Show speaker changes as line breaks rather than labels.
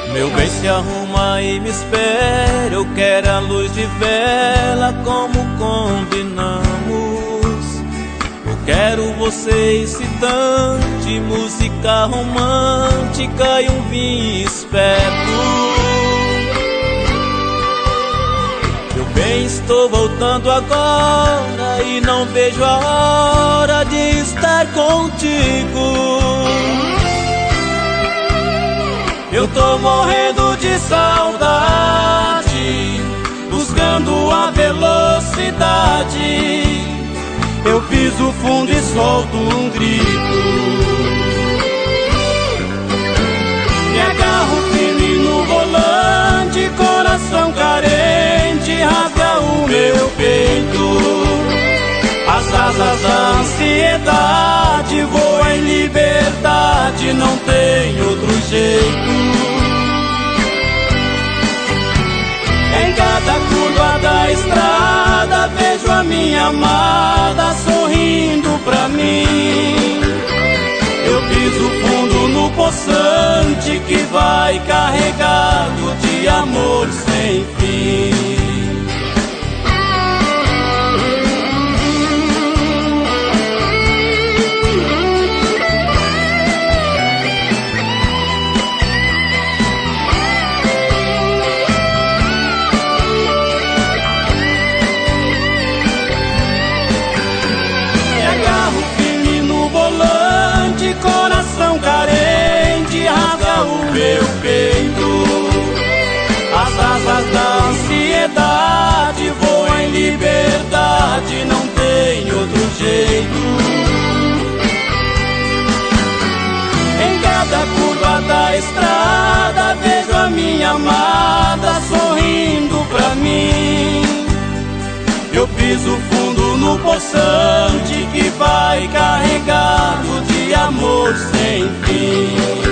Meu bem, se arruma e me espera, eu quero a luz de vela como combinamos. Eu quero você excitante, música romântica e um vinho esperto. Meu bem, estou voltando agora e não vejo a hora de estar contigo. Eu tô morrendo de saudade, buscando a velocidade. Eu piso fundo e solto um grito. Me agarro firme no volante, coração carente rasga o meu peito. As asas da ansiedade voam em liberdade, não tem outro jeito. Em cada curva da estrada vejo a minha amada sorrindo pra mim. Eu piso fundo no poçante que vai carregado de amor sem fim. Coração carente rasga o meu peito. As asas da ansiedade voam em liberdade, não tem outro jeito. Em cada curva da estrada vejo a minha amada sorrindo pra mim. Eu piso fundo no poçante que vai carregado de amor sem fim.